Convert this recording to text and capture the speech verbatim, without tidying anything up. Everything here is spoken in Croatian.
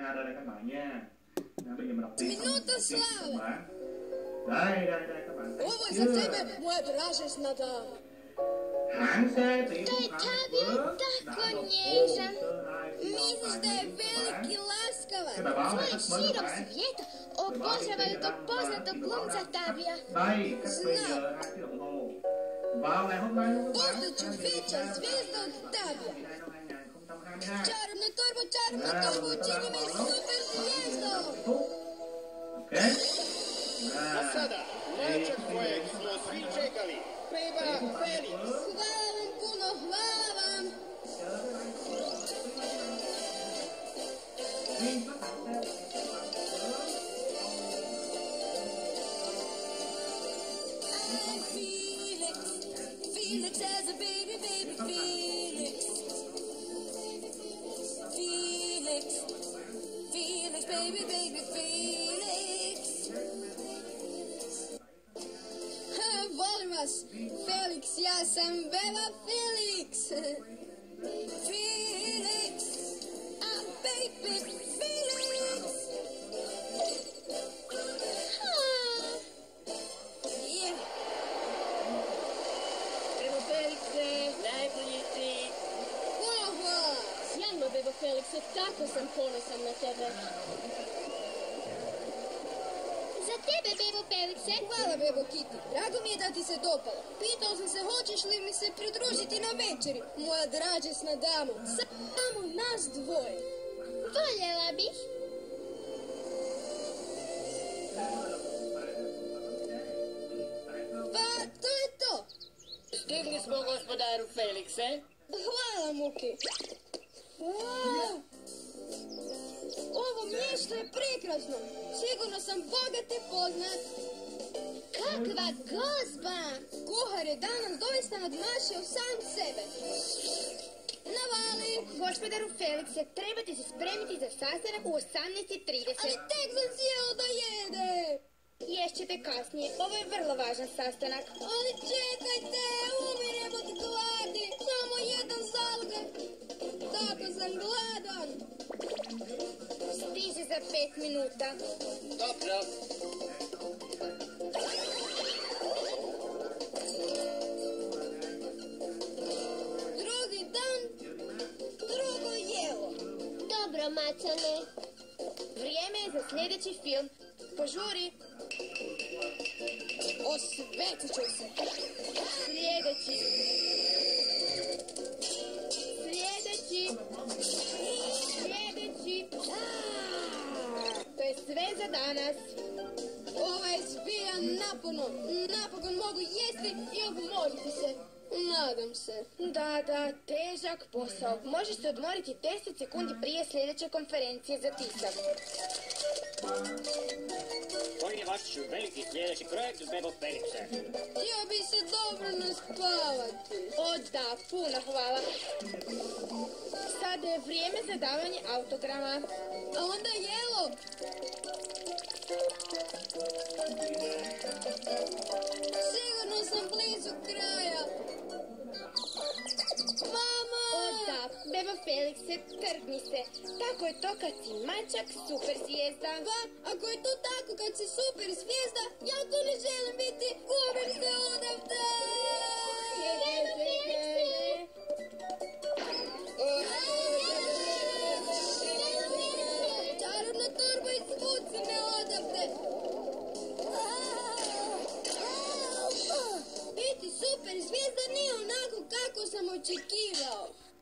ha ra đây các bạn nha. Bây giờ mình đọc tiếng Minuta các slave. bạn. Đây, đây, đây các bạn. Ovo je za tebe, moja dražesna dama. Hãng xe tỷ phú Taj Hàn je Quốc tako đã nộp hồ nježan. sơ hai Misliš da je velik i Cái laskavan? bài báo này Tvoji rất mới các širom bạn. svijeta obožavaju tog poznatog glumca Tabija. Đây, cách bây giờ hai tiếng đồng hồ. Vào ngày hôm nay các bạn. Postaću veća zvijezda od Tabija. Năm hai nghìn không trăm hai mươi hai. Čarobna torbo, čarobna torbo, učini me super zvijezdom. Ok. A sada, način kojeg smo svi čekali. Treba Felix. Hvala vam puno, hvala vam. Felix, Felix has a baby, baby Felix. Felix, Felix, baby, baby Felix. Volim vas, Felix, ja sam Bela Felix. Felix, a baby Felix. Ah. Yeah. Bebo Felixe, najbolji si. Puno hvala. Sjajno, Bebo Felixe, tako sam ponosan na tebe. Za tebe, Bebo Felixe. Hvala, Bebo Kitty. Drago mi je da ti se dopalo. Pitao sam se hoćeš li mi se pridružiti na večeri, moja dražesna damo. Samo nas dvoje. Voljela bih. Pa, to je to. Stigli smo, gospodaru Felixe. Hvala, Muki. Wow. Ovo mjesto je prekrasno. Sigurno sam bogat i poznat. Kakva gozba! Kuhar je danas doista nadmašio sam sebe. Navali. Gospodaru Felixe, trebate se spremiti za sastanak u osamnaest i trideset. Ali tek sam sjeo da jede. Ješćete kasnije, ovo je vrlo važan sastanak. Ali čekajte, umirem od gladi. Samo jedan zalogaj. Tako sam gladan. Stiže za pet minuta. Dobro. Drugi dan, drugo jelo. Dobro, macane. Vrijeme je za sljedeći film. Požuri. Osvetit ću se. Sljedeći. Sljedeći. Sljedeći. To je sve za danas. Ovaj zbija napuno. Napokon mogu jesti i odmoriti se. Nadam se. Da, da, težak posao. Možeš se odmoriti deset sekundi prije sljedeće konferencije za tisak. Koji je vaš veliki sljedeći projekt uz Bebo Felixe? Htio bi se dobro naspavati. O da, puno hvala. Sada je vrijeme za davanje autograma. A onda jelo. Sigurno sam blizu kraja. Mama! O da, Bebo Felixe, trgni se. Tako je to kad si mačak super zvijezda. Pa, ako je to tako kad si super zvijezda, ja to ne želim biti. Gubim se odavde. Bebo Felixe! Čarobna torba, izvuci me odavde. Biti super zvijezda nije onako kako sam očekivao.